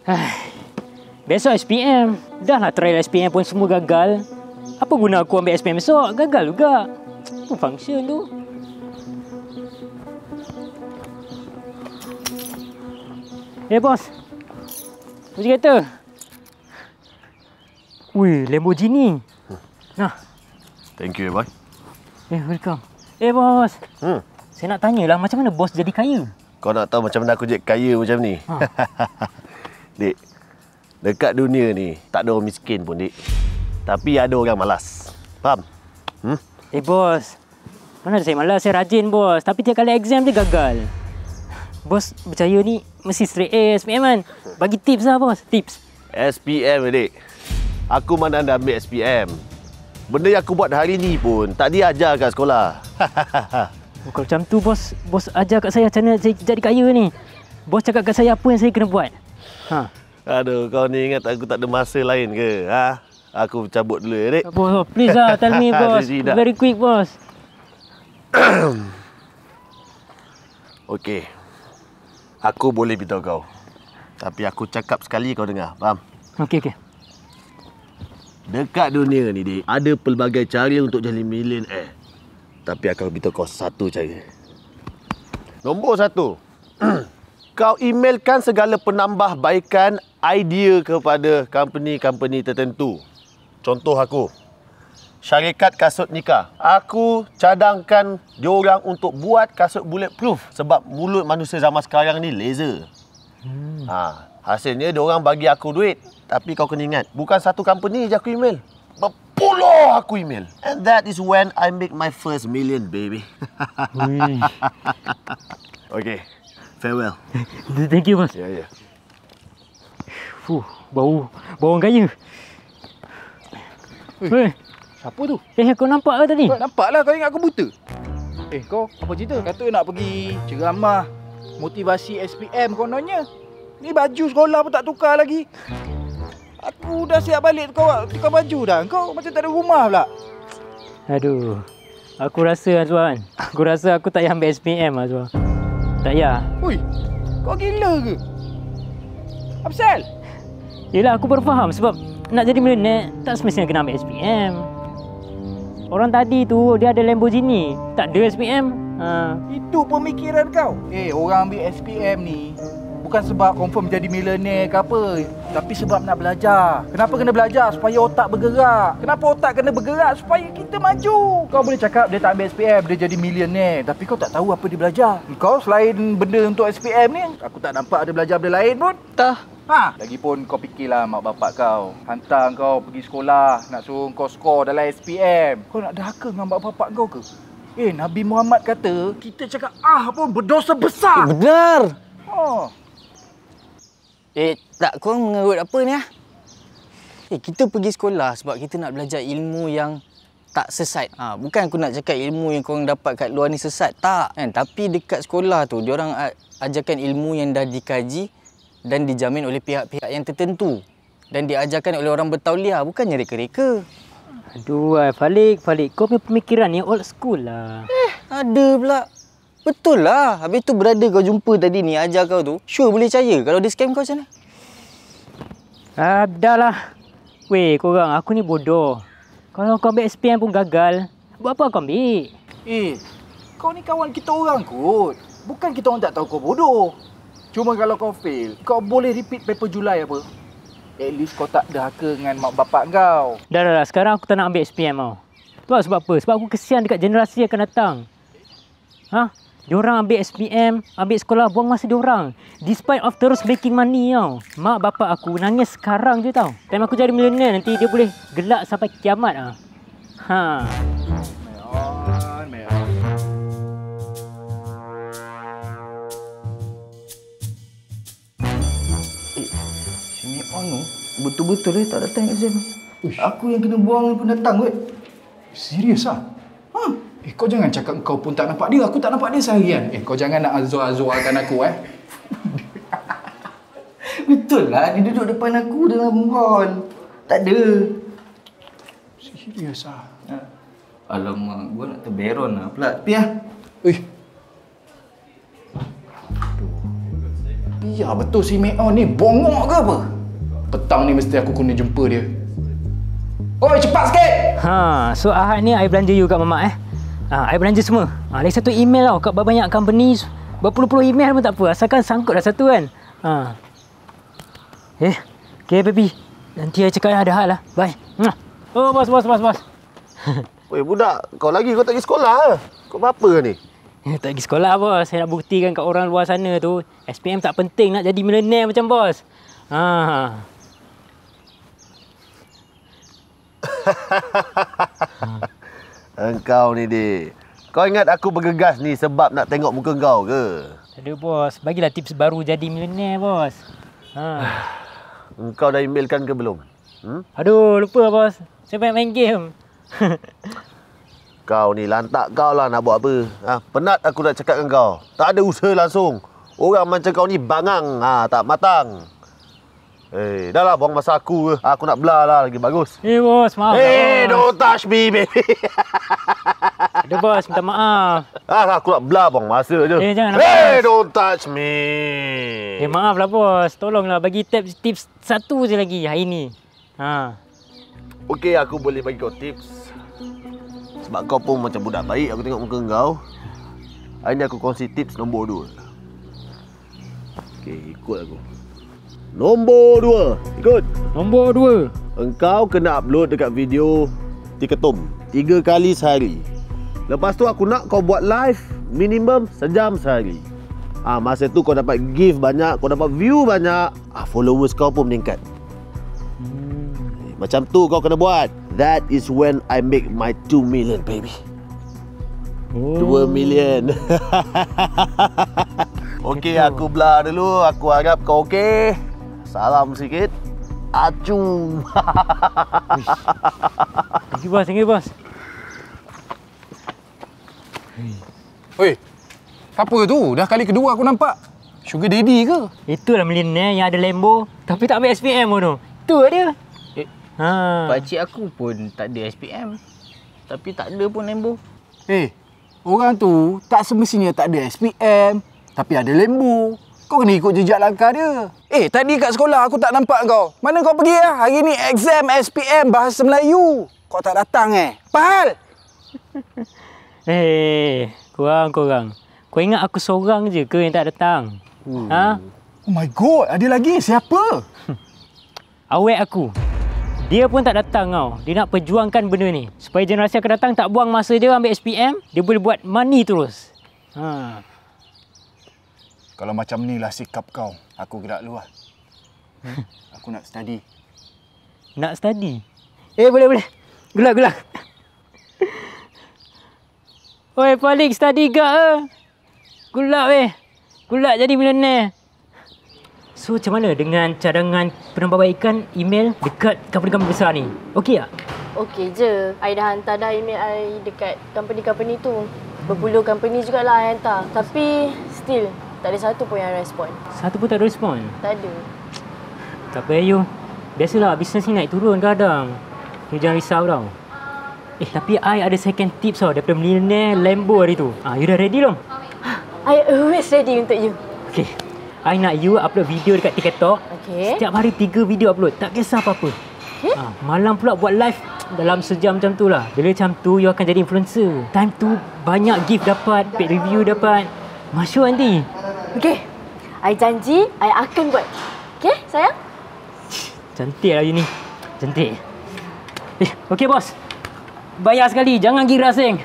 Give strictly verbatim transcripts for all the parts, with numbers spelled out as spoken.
Besok S P M. Dah lah trial S P M pun semua gagal. Apa guna aku ambil S P M besok? Gagal juga. Apa function tu? Eh, bos. Kunci kereta. Wih, Lamborghini. Nah. Thank you, boy. Eh, welcome. Eh, bos. Hmm. Saya nak tanyalah macam mana bos jadi kaya? Kau nak tahu macam mana aku jadi kaya macam ni? Ha. Dik, dekat dunia ni tak ada orang miskin pun, Dik. Tapi ada orang malas. Faham? Hmm? Eh, bos. Mana ada saya malas? Saya rajin, bos. Tapi tiap kali exam dia gagal. Bos percaya ni mesti straight A S P M kan? Bagi tips lah, bos. Tips. S P M, Dik. Aku mana anda ambil S P M. Benda yang aku buat hari ni pun tak diajar kat sekolah. Kalau macam tu, bos bos ajar kat saya macam mana saya jadi kaya ni. Bos cakap kat saya apa yang saya kena buat. Ha. Aduh, kau ni ingat aku tak ada masa lain ke? Ha? Aku cabut dulu ya, Dik. Bos, please lah, tell me, bos. Very quick, bos. Okey. Aku boleh beritahu kau. Tapi aku cakap sekali kau dengar. Faham? Okey, okey. Dekat dunia ni, Dik, ada pelbagai cara untuk jadi millionaire. Tapi aku beritahu kau satu cara. Nombor satu. Kau emailkan segala penambahbaikan idea kepada company-company tertentu. Contoh aku. Syarikat kasut nikah. Aku cadangkan diorang untuk buat kasut bulletproof. Sebab mulut manusia zaman sekarang ni laser. Hmm. Ha, hasilnya diorang bagi aku duit. Tapi kau kena ingat, bukan satu company je aku email. Berpuluh aku email. And that is when I make my first million, baby. Okay, farewell. Thank you, bos. Ya, yeah, ya. Yeah. Fuh, bau, bau orang kaya. Weh, siapa tu? Eh, kau nampak ke tadi? Nampaklah, kau ingat aku buta. Eh, kau apa cerita? Kata nak pergi ceramah motivasi S P M kononnya. Ni baju sekolah pun tak tukar lagi. Aku dah siap balik tukar, tukar baju dah. Kau macam tak ada rumah pula. Aduh. Aku rasa, Azwan. Aku rasa aku tak payah ambil S P M, Azwan. Tak payah. Ui, kau gila ke? Apa pasal? Yelah, aku baru faham sebab nak jadi millionaire tak semestinya kena ambil S P M. Orang tadi tu dia ada Lamborghini, tak ada S P M. Ha. Itu pemikiran kau. Eh, orang ambil S P M ni bukan sebab confirm jadi millionaire ke apa, tapi sebab nak belajar. Kenapa kena belajar? Supaya otak bergerak. Kenapa otak kena bergerak? Supaya kita maju. Kau boleh cakap dia tak ambil S P M, dia jadi millionaire, tapi kau tak tahu apa dia belajar. Kau selain benda untuk S P M ni, aku tak nampak ada belajar benda lain pun. Tak. Ha, lagipun kau fikirlah mak bapak kau hantar kau pergi sekolah, nak suruh kau skor dalam S P M. Kau nak dahaka dengan mak bapak kau ke? Eh, Nabi Muhammad kata, kita cakap ah pun berdosa besar. Eh, benar. Oh. Eh, tak, korang mengerut apa ni ah? Eh, kita pergi sekolah sebab kita nak belajar ilmu yang tak sesat. Ha, bukan aku nak cakap ilmu yang korang dapat kat luar ni sesat, tak. Kan? Tapi dekat sekolah tu, diorang ajarkan ilmu yang dah dikaji dan dijamin oleh pihak-pihak yang tertentu. Dan diajarkan oleh orang bertauliah, bukannya reka-reka. Aduh, Falik, Falik. Kau punya pemikiran ni old school lah. Eh, ada pula. Betul lah. Habis tu brother kau jumpa tadi ni, ajar kau tu. Sure boleh percaya kalau dia scam kau macam mana? Ah, dah lah. Weh, korang, aku ni bodoh. Kalau kau ambil S P M pun gagal, buat apa kau ambil? Eh, kau ni kawan kita orang kot. Bukan kita orang tak tahu kau bodoh. Cuma kalau kau fail, kau boleh repeat paper Julai apa. At least kau tak dahaka dengan mak bapak kau. Dah, dah, dah. Sekarang aku tak nak ambil S P M tau. Tu lah sebab apa? Sebab aku kesian dekat generasi yang akan datang. Ha? Diorang ambil S P M, ambil sekolah, buang masa diorang. Despite of terus making money tau. Mak bapak aku nangis sekarang je tau. Time aku jadi millionaire nanti dia boleh gelak sampai kiamat ah. Ha. Meon, meon. Eh, si Meon tu betul-betul eh tak datang exam. Uish. Aku yang kena buang pun datang kot. Serius ah? Ha? Eh, kau jangan cakap kau pun tak nampak dia. Aku tak nampak dia seharian. Eh, kau jangan nak azur-azurkan aku eh. Betul lah, dia duduk depan aku dalam hall. Tak ada. Serius ah? Ha. Alamak, gua nak terberon lah pula. Tapi ah. Eh. Tapi Ya betul si Meon ni bongok ke apa? Petang ni mesti aku kena jumpa dia. Oi, cepat sikit! Ha, so Ahad ni I belanja you kat mamak eh. Ha, I belanja semua. Ha, lagi satu email tau kat banyak company. Berpuluh-puluh email pun tak apa. Asalkan sangkut dah satu kan. Ha. Eh, okay baby. Nanti I cakap ada hal lah. Bye. Oh, bos, bos, bos, bos. Weh budak, kau lagi kau tak pergi sekolah ke? Kau apa ni? Eh, tak pergi sekolah bos. Saya nak buktikan kat orang luar sana tu S P M tak penting nak jadi milioner macam bos. Ha. Engkau ni dik. Kau ingat aku bergegas ni sebab nak tengok muka kau ke? Tak ada bos. Bagilah tips baru jadi milioner bos. Ha. Engkau dah emailkan ke belum? Hmm? Aduh, lupa bos. Saya banyak main game. Kau ni lantak kau lah nak buat apa. Ha, penat aku nak cakap dengan kau. Tak ada usaha langsung. Orang macam kau ni bangang. Ha, tak matang. Eh, dah lah buang masa aku ke. Aku nak belah lah lagi bagus. Eh bos, maaf. Hey, lah, bos. don't touch me, baby. Ada bos, minta maaf. Ah, aku nak belah buang masa je. Eh, jangan, Hey, bos. don't touch me. Eh, maaf lah bos. Tolonglah bagi tips, tips satu je lagi hari ni. Ha. Okey, aku boleh bagi kau tips. Sebab kau pun macam budak baik, aku tengok muka kau. Hari ni aku kongsi tips nombor dua. Okey, ikut aku. Nombor dua. Ikut. Nombor dua. Engkau kena upload dekat video Tiketum tiga kali sehari. Lepas tu aku nak kau buat live minimum sejam sehari. Ah, masa tu kau dapat give banyak, kau dapat view banyak, ah, followers kau pun meningkat. Hmm. Macam tu kau kena buat. That is when I make my two million, baby. Oh. two million. Okey, aku belah dulu. Aku harap kau okey. Salam sikit. Acung. Thank you bos, thank you bos. Oi, siapa tu? Dah kali kedua aku nampak. Sugar daddy ke? Itulah milioner yang ada Lambo tapi tak ambil S P M pun tu. Tu dia. Eh, Ha. pakcik aku pun tak ada S P M. Tapi tak ada pun Lambo. Eh, orang tu tak semestinya tak ada S P M, tapi ada Lambo. Kau kena ikut jejak langkah dia. Eh, tadi kat sekolah aku tak nampak kau. Mana kau pergi lah? Hari ni exam S P M Bahasa Melayu. Kau tak datang eh? Pahal? Eh, korang-korang. Kau ingat aku seorang je ke yang tak datang? Hmm. Ha? Oh my god, ada lagi? Siapa? Awek aku. Dia pun tak datang tau. Dia nak perjuangkan benda ni. Supaya generasi akan datang tak buang masa dia ambil S P M, dia boleh buat money terus. Ha. Kalau macam ni lah sikap kau, aku gerak luar. Hmm? Aku nak study. Nak study? Eh, boleh, boleh. Gelak, gelak. Oi, Palik, study gak ke? Gelak weh. Gelak jadi milioner. So, macam mana dengan cadangan penambahbaikan email dekat company-company besar ni? Okey tak? Okey je. I dah hantar dah email I dekat company-company tu. Berpuluh company jugalah I hantar. Tapi, still, tak ada satu pun yang respon. Satu pun tak ada respon? Tak ada. Tak payah, you. Biasalah, bisnes ni naik turun kadang. You jangan risau tau. Eh, tapi I ada second tips tau daripada milioner Lambo hari tu. Ah, you dah ready belum? I always ready untuk you. Okay. I nak you upload video dekat TikTok. Okay. Setiap hari tiga video upload. Tak kisah apa-apa. Okay. Ah, malam pula buat live dalam sejam macam tu lah. Bila macam tu, you akan jadi influencer. Time tu, banyak gift dapat, paid review dapat. Masyur nanti. Okay. I janji, I akan buat. Okay, sayang? Cantik lah you ni. Cantik. Eh, okay bos. Bayar sekali. Jangan gira seng.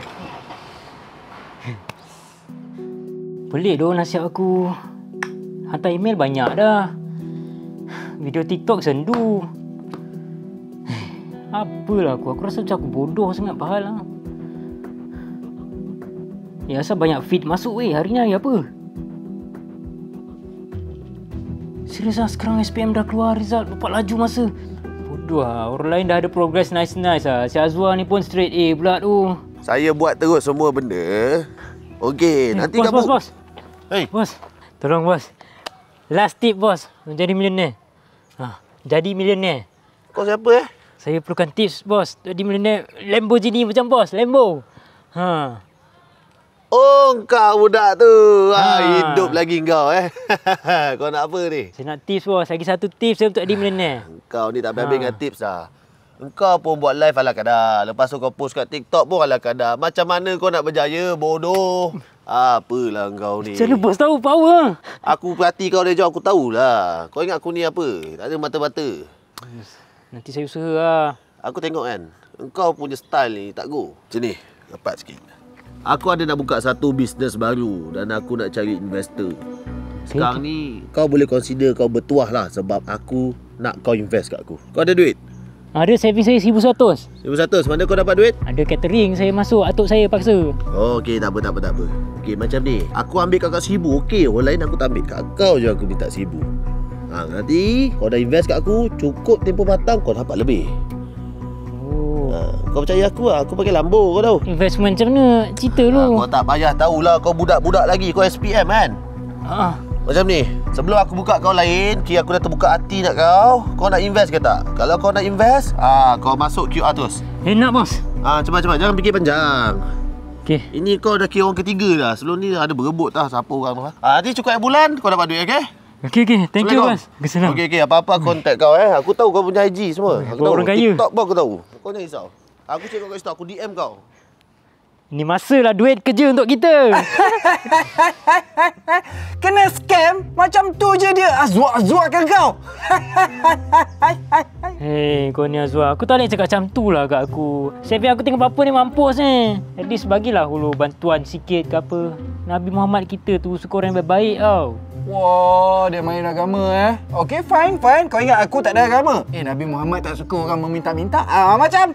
Pelik doh nasihat aku. Hantar email banyak dah. Video TikTok sendu. Apalah aku. Aku rasa macam aku bodoh sangat pahal lah. Ya, asal banyak feed masuk weh. Hari ni hari apa? Serius lah, sekarang S P M dah keluar result. Dapat laju masa. Bodoh lah. Orang lain dah ada progress nice-nice lah. Si Azwar ni pun straight A pula tu. Saya buat terus semua benda. Okey, Eh, nanti bos, kamu... Bos, bos. Hey. Bos, tolong bos. Last tip bos. Untuk jadi milioner. Ha, jadi milioner. Kau siapa eh? Saya perlukan tips bos. Jadi milioner Lamborghini macam bos. Lambo. Ha. Oh, kau budak tu. Ha. Ha. Hidup lagi kau eh. Kau nak apa ni? Saya nak tips bos. Lagi satu tips saya untuk jadi millionaire. Kau ni tak habis-habis Ha. dengan tips dah. Engkau pun buat live ala kadar. Lepas tu kau post kat TikTok pun ala kadar. Macam mana kau nak berjaya, bodoh? Apalah kau ni. Macam mana bos tahu power? Aku perhati kau dari jauh, aku tahulah. Kau ingat aku ni apa? Tak ada mata-mata. Nanti saya usaha lah. Aku tengok kan, engkau punya style ni tak go. Macam ni, rapat sikit. Aku ada nak buka satu bisnes baru dan aku nak cari investor. Sekarang ni, kau boleh consider kau bertuah lah sebab aku nak kau invest kat aku. Kau ada duit? Ada saving saya seribu seratus. seribu seratus, mana kau dapat duit? Ada catering saya masuk, atuk saya paksa. Oh, okey, tak apa, tak apa, tak apa. Okey, macam ni. Aku ambil kakak seribu, okey. Orang lain aku tak ambil. Kat kau je aku minta seribu. Ha, nanti kau dah invest kat aku, cukup tempoh matang, kau dapat lebih. Oh. Ha, kau percaya aku lah, aku pakai Lambo kau tahu. Investment macam mana? Cerita Ha, lu. kau tak payah tahulah, kau budak-budak lagi, kau S P M kan? Ah. Macam ni, sebelum aku buka kau lain, kira aku dah terbuka hati nak kau. Kau nak invest ke tak? Kalau kau nak invest, ah, kau masuk Q R terus. Enak bos. Ah, cepat-cepat, jangan fikir panjang. Okey. Ini kau dah kira orang ketiga dah. Sebelum ni ada berebut dah siapa orang tu. Ah, nanti cukup bulan kau dapat duit, okey? Okey okey. Thank you bos. Kesenang. Okey okey, apa-apa contact kau eh. Aku tahu kau punya I G semua. Aku buat tahu. orang kaya. TikTok pun aku tahu. Kau jangan risau. Aku cakap kau risau, aku D M kau. Ini masalah duit kerja untuk kita. Kena scam macam tu je dia. Azwak-azwakkan kau. Hei, kau ni Azwar. Aku tak boleh cakap macam tu lah kat aku. Saving aku tengok apa ni mampus ni. At least bagilah hulu bantuan sikit ke apa. Nabi Muhammad kita tu suka orang yang baik tau. Wah, dia main agama eh. Okey, fine, fine. Kau ingat aku tak ada agama? Eh, Nabi Muhammad tak suka orang meminta-minta. Ah, macam.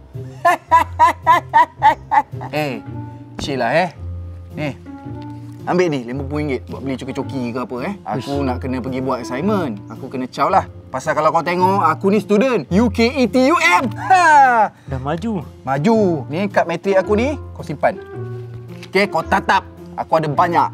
Eh, chill lah eh. Ni, ambil ni lima puluh ringgit buat beli coki-coki ke apa eh. Aku Uish. nak kena pergi buat assignment. Aku kena caw lah. Pasal kalau kau tengok, aku ni student U K E T U M. Ha! Dah maju. Maju. Ni kad matrik aku ni, kau simpan. Okey, kau tatap. Aku ada banyak.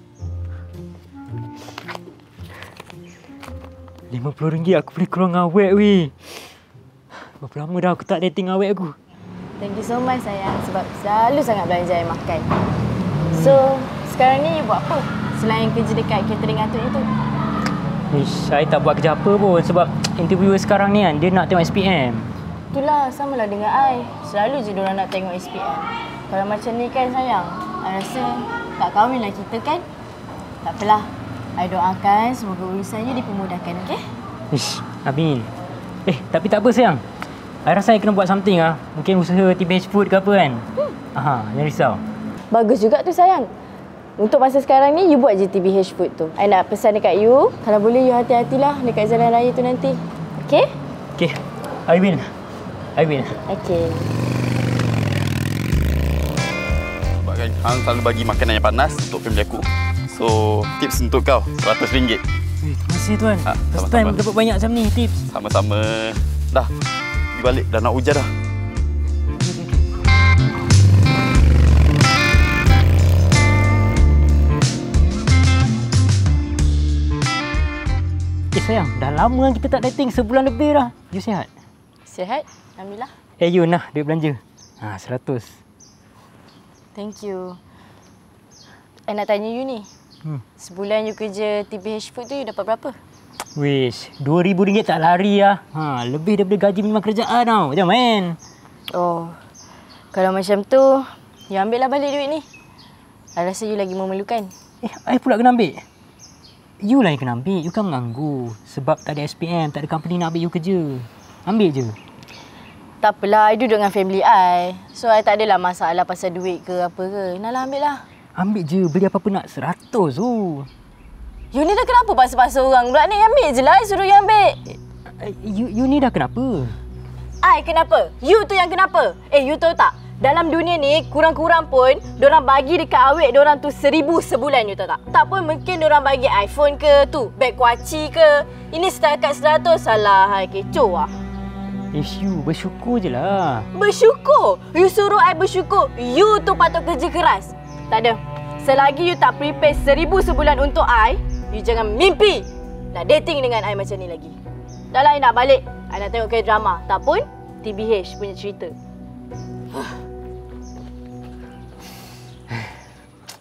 lima puluh ringgit aku boleh keluar dengan awet weh. Berapa lama dah aku tak dating awet aku. Thank you so much sayang sebab selalu sangat belanja air makan. So, sekarang ni you buat apa? Selain kerja dekat catering atuk itu. Ish, saya tak buat kerja apa pun sebab interviewer sekarang ni kan dia nak tengok S P M. Itulah, samalah dengan I. Selalu je diorang nak tengok S P M. Kalau macam ni kan sayang, I rasa tak kahwin lah kita kan? Tak apalah. I doakan semoga urusannya dipermudahkan, okey? Ish, amin. Eh, tapi tak apa sayang. I rasa I kena buat something ah. Mungkin usaha T B H Food ke apa kan? Hmm. Aha, jangan risau. Bagus juga tu sayang. Untuk masa sekarang ni, you buat je T B H Food tu. I nak pesan dekat you, kalau boleh you hati-hatilah dekat jalan raya tu nanti. Okey? Okey, I will. I will. Okey. Sebabkan Hang selalu bagi makanan yang panas untuk family aku. So, tips untuk kau, seratus ringgit. Eh, terima kasih tuan. Ha, First sama-sama. time dapat banyak macam ni tips. Sama-sama. Dah, pergi balik. Dah nak hujan dah. Eh sayang, dah lama kan kita tak dating, sebulan lebih dah. You sihat? Sihat? Alhamdulillah. Eh, you nah duit belanja. Ha, seratus. Thank you. I nak tanya you ni. Hmm. Sebulan you kerja T B H Food tu, you dapat berapa? Wish, dua ribu ringgit tak lari lah. Ha, lebih daripada gaji minimum kerajaan tau. Jangan main. Oh, kalau macam tu, you ambil lah balik duit ni. I rasa you lagi memerlukan. Eh, I pula kena ambil. You lah yang kena ambil. You kan mengganggu. Sebab tak ada S P M, tak ada company nak ambil you kerja. Ambil je. Tak apalah, I duduk dengan family I. So, I tak adalah masalah pasal duit ke apa ke. Nah lah, ambil lah. Ambil je. Beli apa-apa nak seratus tu. You ni dah kenapa paksa-paksa orang pula ni? Ambil je lah, I suruh you ambil. Eh, you, you ni dah kenapa? I kenapa? You tu yang kenapa? Eh, you tahu tak? Dalam dunia ni, kurang-kurang pun, diorang bagi dekat awet diorang tu seribu sebulan, you tahu tak? Tak pun mungkin diorang bagi iPhone ke, tu, beg kuaci ke. Ini setakat seratus, salah, hai, kecoh lah. Ish, you bersyukur je lah. Bersyukur? You suruh I bersyukur? You tu patut kerja keras. Tak ada. Selagi you tak prepare seribu sebulan untuk I, you jangan mimpi nak dating dengan I macam ni lagi. Dah lah, I nak balik. I nak tengok K-drama. Tak pun, T B H punya cerita.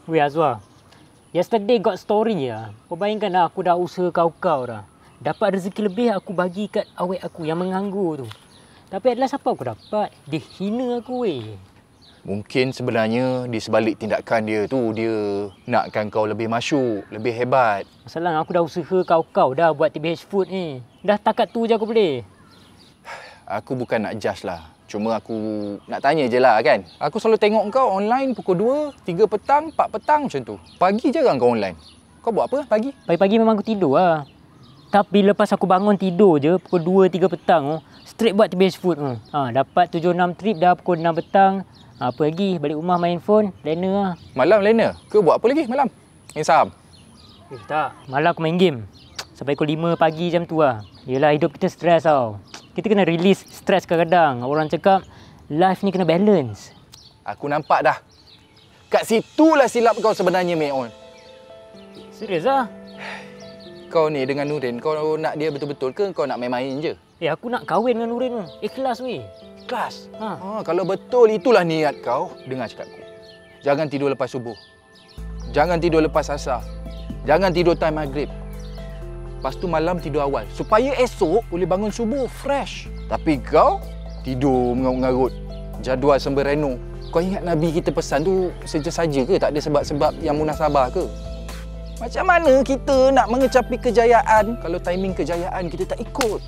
Weh Azwar, yesterday got story lah. Kau bayangkan lah, aku dah usaha kau-kau dah. Dapat rezeki lebih aku bagi kat awet aku yang menganggur tu. Tapi adalah siapa aku dapat? Dia hina aku weh. Mungkin sebenarnya di sebalik tindakan dia tu, dia nakkan kau lebih masyuk, lebih hebat. Masalah aku dah usaha kau-kau dah buat T B H Food ni. Dah takat tu je aku boleh. Aku bukan nak judge lah. Cuma aku nak tanya je lah kan. Aku selalu tengok kau online pukul dua, tiga petang, empat petang macam tu. Pagi jarang kau online. Kau buat apa pagi? Pagi-pagi memang aku tidur lah. Tapi lepas aku bangun tidur je pukul dua, tiga petang, oh, straight buat T B H Food. Oh. Ha, dapat tujuh enam trip dah pukul enam petang. Ha, apa lagi? Balik rumah main phone, lena lah. Malam lena? Ke buat apa lagi malam? Main saham? Eh tak, malam aku main game. Sampai pukul lima pagi macam tu lah. Yelah, hidup kita stres tau. Kita kena release stres kadang-kadang. Orang cakap, life ni kena balance. Aku nampak dah. Kat situlah silap kau sebenarnya, Meon. Serius lah? Kau ni dengan Nurin, kau nak dia betul-betul ke kau nak main-main je? Eh, aku nak kahwin dengan Nurin tu. Ikhlas weh. Ikhlas? Ha. Ha, kalau betul itulah niat kau, dengar cakapku. Jangan tidur lepas subuh. Jangan tidur lepas asar. Jangan tidur time maghrib. Lepas tu malam tidur awal. Supaya esok boleh bangun subuh fresh. Tapi kau tidur mengarut-ngarut. Jadual sembereno. Kau ingat Nabi kita pesan tu saja-saja ke? Tak ada sebab-sebab yang munasabah ke? Macam mana kita nak mengecapi kejayaan kalau timing kejayaan kita tak ikut?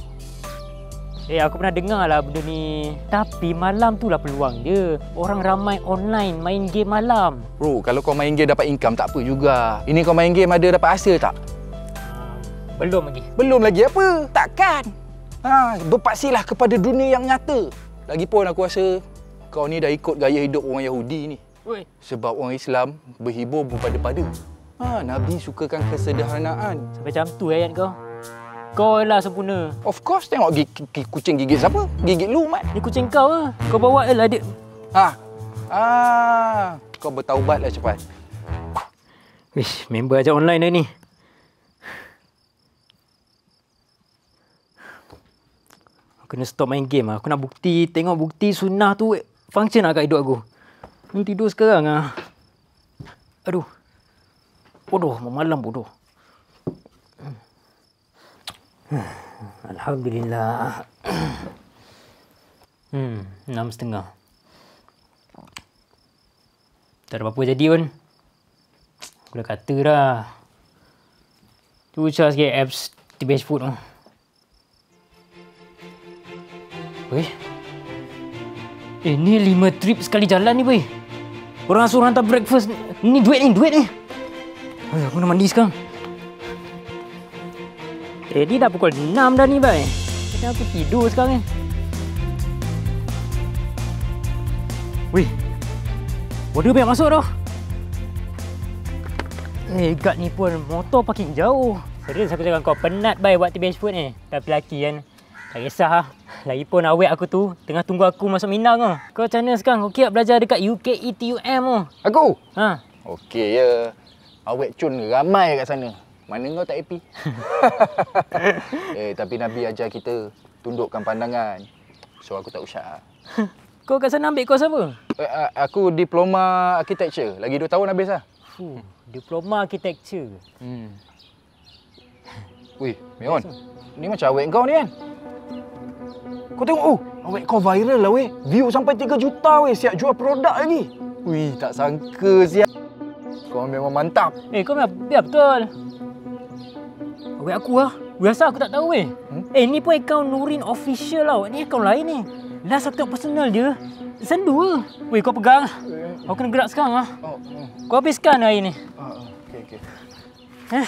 Eh, aku pernah dengar lah benda ni. Tapi malam tu lah peluang dia. Orang ramai online main game malam. Bro, kalau kau main game dapat income tak apa juga. Ini kau main game ada dapat hasil tak? Belum lagi. Belum lagi apa? Takkan. Ha, berpaksilah kepada dunia yang nyata. Lagipun aku rasa kau ni dah ikut gaya hidup orang Yahudi ni. Oi. Sebab orang Islam berhibur berpada-pada. Ha, Nabi sukakan kesederhanaan. Sampai macam tu ayat kau. Kau lah sempurna. Of course, tengok gigi, kucing gigit siapa? Gigit lu, Mat. Ni kucing kau lah. Kau bawa lah dia. Ha. Ah, kau bertaubatlah cepat. Wish, member ajak online dah ni. Aku kena stop main game lah. Aku nak bukti, tengok bukti sunnah tu function lah kat hidup aku. Ni tidur sekarang lah. Aduh. Bodoh, malam bodoh. Alhamdulillah. Hmm, enam setengah. Tak ada apa-apa jadi pun. Aku dah kata dah. Tu cara sikit apps T B H Food tu. Weh. Eh, ni lima trip sekali jalan ni, boy. Orang suruh hantar breakfast. Ni duit ni, duit ni. Oh, aku nak mandi sekarang. Eh, ni dah pukul enam dah ni, boy. Macam aku tidur sekarang ni. Weh. Order banyak masuk dah. Eh, guard ni pun motor parking jauh. Serius aku cakap kau penat, boy, buat T B H Food ni. Tapi lelaki kan. Tak kisah lah. Lagipun awet aku tu tengah tunggu aku masuk Minang tu. Kau macam mana sekarang? Okey tak belajar dekat U K E T U M tu? Aku? Ha. Okey je. Awet cun ramai kat sana. Mana kau tak happy? Eh, tapi Nabi ajar kita tundukkan pandangan. So aku tak usah. Kau kat sana ambil kos apa? Eh, aku diploma architecture. Lagi dua tahun habis lah. Fuh, diploma architecture. Hmm. Weh, Meon. Ni macam awet kau ni kan? Kau tengok, oh, awet kau viral lah weh. View sampai tiga juta weh. Siap jual produk lagi. Wih, tak sangka siap. Kau memang mantap. Eh, kau memang biar betul. Awet aku lah. Biasa aku tak tahu weh. Hmm? Eh, ni pun akaun Nurin official tau. Ni akaun lain ni. Last aku tengok personal dia. Sendu ke? Weh, kau pegang. Aku kena gerak sekarang lah. Oh, oh. Kau habiskan hari ni. Oh, oh. Okey, okey. Eh.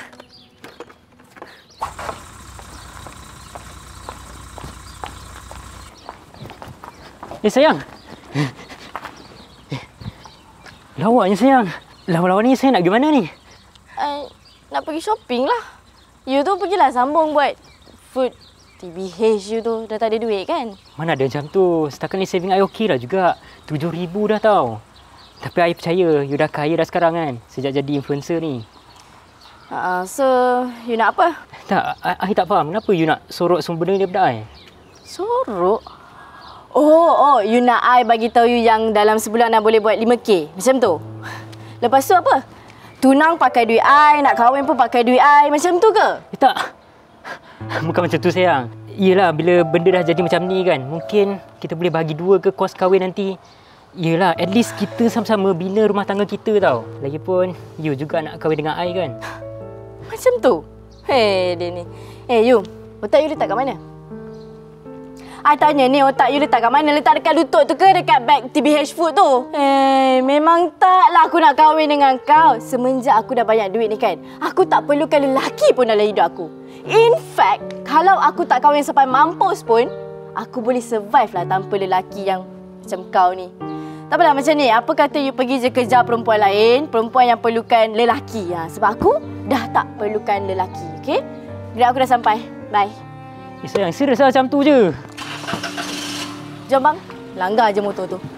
Eh, sayang. Eh, lawaknya sayang. Lawa-lawa ni saya nak pergi mana ni? Uh, nak pergi shopping lah. You tu pergilah sambung buat food T B H you tu. Dah tak ada duit kan? Mana ada macam tu. Setakat ni saving I okey lah juga. tujuh ribu dah tau. Tapi I percaya you dah kaya dah sekarang kan. Sejak jadi influencer ni. Uh, so, you nak apa? Tak, I, I tak faham. Kenapa you nak sorok semua benda ni daripada I? Sorok? Oh, oh, you nak I bagi tahu you yang dalam sebulan I boleh buat lima K. Macam tu? Lepas tu apa? Tunang pakai duit I, nak kahwin pun pakai duit I. Macam tu ke? Eh, tak. Bukan macam tu sayang. Yelah, bila benda dah jadi macam ni kan, mungkin kita boleh bagi dua ke kos kahwin nanti. Yelah, at least kita sama-sama bina rumah tangga kita tau. Lagipun, you juga nak kahwin dengan I kan? Macam tu? Hei, dia ni. Eh, you. Otak you letak kat mana? I tanya ni, otak you letak kat mana? Letak dekat lutut tu ke dekat bag T B H Food tu? Eh, memang taklah aku nak kahwin dengan kau. Semenjak aku dah banyak duit ni kan, aku tak perlukan lelaki pun dalam hidup aku. In fact, kalau aku tak kahwin sampai mampus pun, aku boleh survive lah tanpa lelaki yang macam kau ni. Tak apalah macam ni, apa kata you pergi je kejar perempuan lain, perempuan yang perlukan lelaki. Ha, sebab aku dah tak perlukan lelaki, okey? Bila aku dah sampai. Bye. Eh sayang, serius lah macam tu je. Jom bang, langgar je motor tu.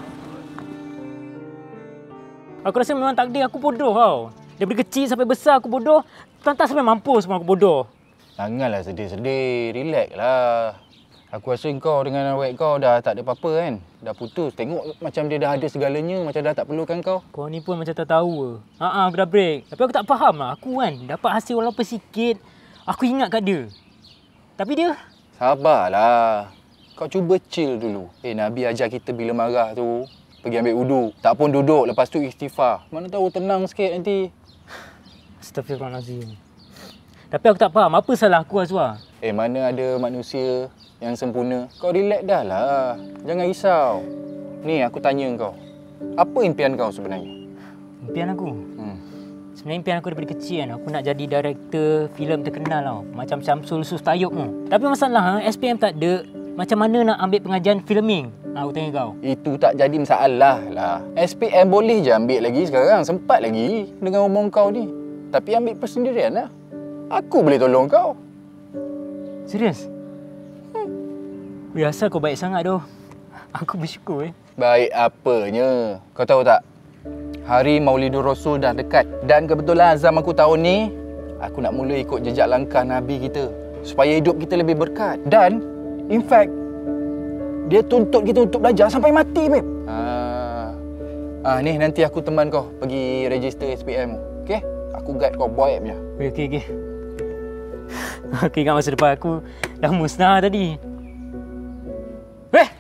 Aku rasa memang takdir aku bodoh tau. Daripada kecil sampai besar aku bodoh, tak sampai mampus pun aku bodoh. Janganlah sedih-sedih, relax lah. Aku rasa kau dengan awak kau dah tak ada apa-apa kan? Dah putus, tengok macam dia dah ada segalanya, macam dah tak perlukan kau. Kau ni pun macam tak tahu. Haa, aku dah break. Tapi aku tak faham lah. Aku kan dapat hasil walaupun sikit, aku ingat kat dia. Tapi dia... Sabarlah. Kau cuba chill dulu. Eh, Nabi ajar kita bila marah tu, pergi ambil wuduk. Tak pun duduk, lepas tu istighfar. Mana tahu tenang sikit nanti. Astaghfirullahalazim. Tapi aku tak faham, apa salah aku Azwar? Eh, mana ada manusia yang sempurna. Kau relax dah lah. Jangan risau. Ni, aku tanya kau. Apa impian kau sebenarnya? Impian aku? Hmm. Sebenarnya impian aku daripada kecil kan. Aku nak jadi director filem terkenal tau. Macam Syamsul Sustayub tu. Tapi masalah S P M tak ada. Macam mana nak ambil pengajian filming? Ha, aku tanya kau. Itu tak jadi masalah lah. S P M boleh je ambil lagi sekarang. Sempat lagi dengan umur kau ni. Tapi ambil persendirian lah. Aku boleh tolong kau. Serius? Hmm. Weh, asal kau baik sangat tu. Aku bersyukur eh. Baik apanya? Kau tahu tak? Hari Maulidur Rasul dah dekat. Dan kebetulan azam aku tahun ni, aku nak mula ikut jejak langkah Nabi kita. Supaya hidup kita lebih berkat. Dan, in fact, dia tuntut kita untuk belajar sampai mati, babe. Ah, ah ni nanti aku teman kau pergi register S P M. Okey? Aku guide kau boy punya. Okey, okey, okey. Aku ingat masa depan aku dah musnah tadi. Eh!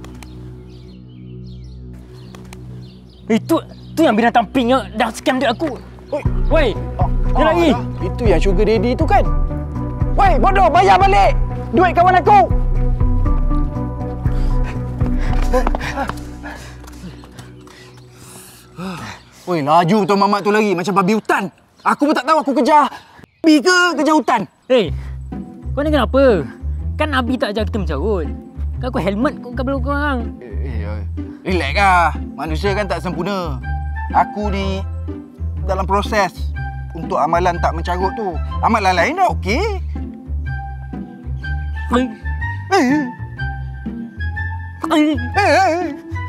Itu tu yang binatang pink yang dah scam duit aku. Oi, woi. Dia lagi. Itu yang sugar daddy tu kan? Woi, bodoh, bayar balik duit kawan aku. Woi, laju tu mamak tu lari macam babi hutan. Aku pun tak tahu aku kejar babi ke kejar hutan. Eh, hey, kau ni kenapa? Kan Nabi tak ajar kita mencarut. Kan aku helmet kau kat belakang korang. Eh, eh, relax lah. Manusia kan tak sempurna. Aku ni dalam proses untuk amalan tak mencarut tu. Amalan lain dah okey. Eh. Eh. Eh. Eh.